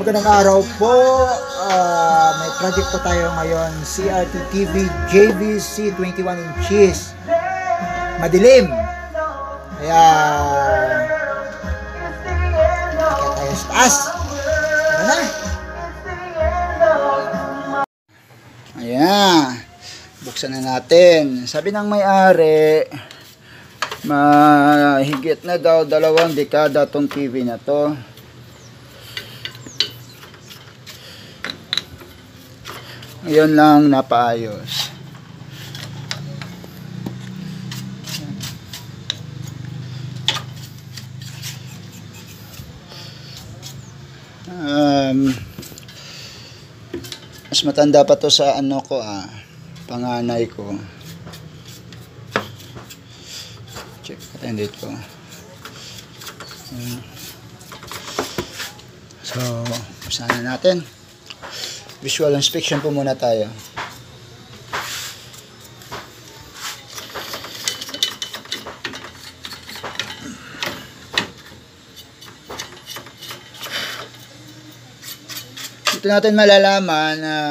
Magandang araw po. May project po tayo ngayon, CRT TV JVC 21 inches. Madilim. Kaya kaya tayo sa taas. Tara na. Ayan. Buksan na natin. Sabi ng may-ari, mahigit na daw 2 dekada tong TV na to. Ngayon lang napaayos. Mas matanda pa to sa ano ko panganay ko. Check natin dito. So, usahan na natin. Visual inspection po muna tayo. Dito natin malalaman na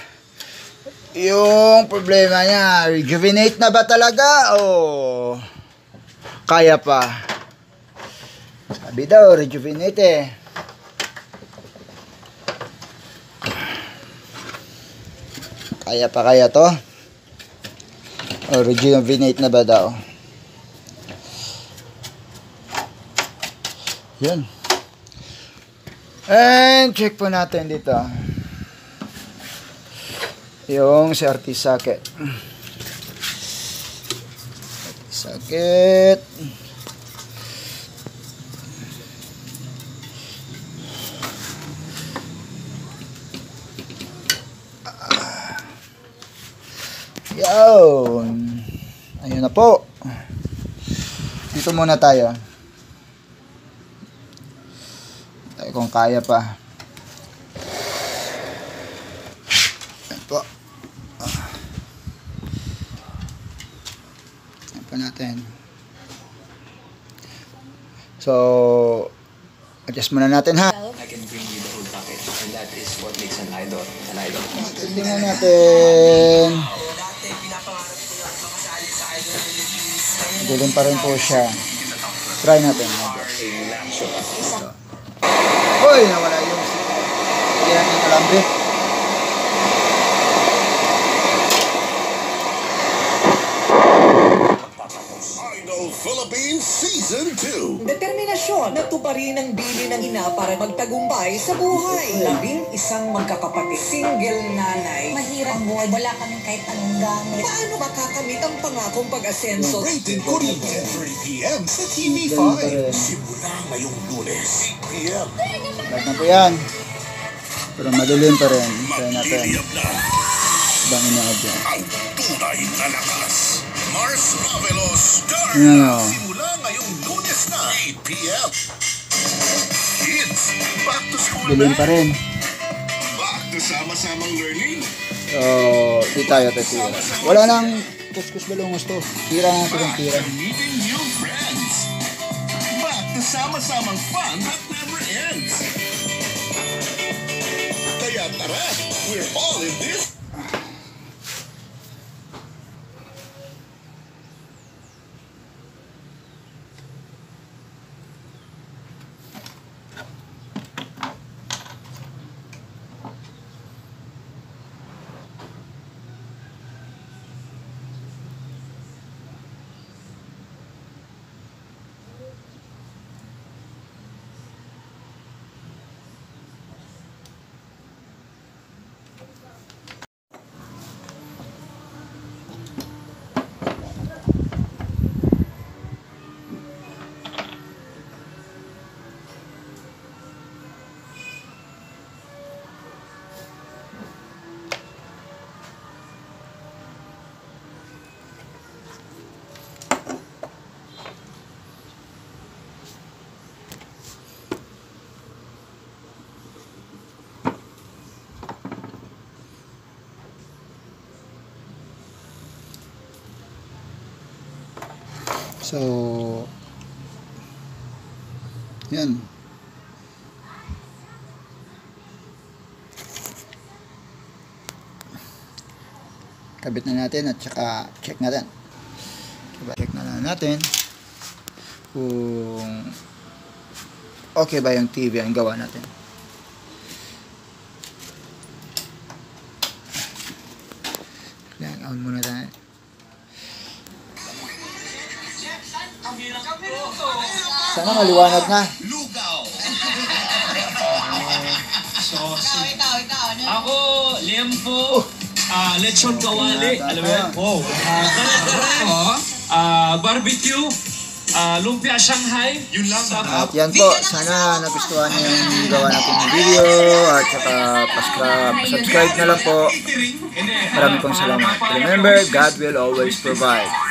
yung problema niya, rejuvenate na ba talaga o kaya pa? Sabi daw, rejuvenate eh. Kaya pa kaya to? O rejuvenate na ba daw? Yan. And check po natin dito. Yung CRT socket. Socket. Yun. Ayun na po. Dito muna tayo. Tayo kung kaya pa. Ayan po. Ayan po natin. So, adjust muna natin ha. I can bring you the whole package, and that is what makes an idol an idol. Tingnan natin. Dilim pa rin po siya. Try natin. Uy, nawala yung yan yung alambre. Idol Philippines Season 2. Determinasyon na tuparin ang bili ng ina para magtagumpay sa buhay. 11 magkakapatid, single nanay. Mahirap buhay, wala kaming kahit anong gamit. Paano makakamit ang pangakong pag-asenso? Rated ko rin 10:30 p.m. sa TV5. Simula ngayong Lunes, 8 p.m. Lahat na po yan. Pero madilim pa rin. Try natin. Magtitiyap na Bangin na agad. ang tunay na lakas. Mars Ravelos Star. Yan o. Simula ngayong Lunes na, 8 p.m. Kids, back to school Dilim na. pa rin. Back to sama-samang learning. So, di tayo tatira. Wala nang kuskus balungos to. Tira na ito ng tira. Back to meeting new friends. Back to sama-samang fun that never ends. Kaya tara, we're all in this. So, yan. kabit na natin at saka check natin. Check na lang natin kung okay ba yung TV ang gawa natin. Yan, on muna tayo. Sana maliwanag na. Lugaw. Ako, liempo, lechon kawali, alam mo yan? Wow. Barbecue, lumpia Shanghai. Yun lang. At yan po, sana nagustuhan niyo yung gawa natin ng video at saka subscribe na lang po. Maraming pong salamat. Remember, God will always provide.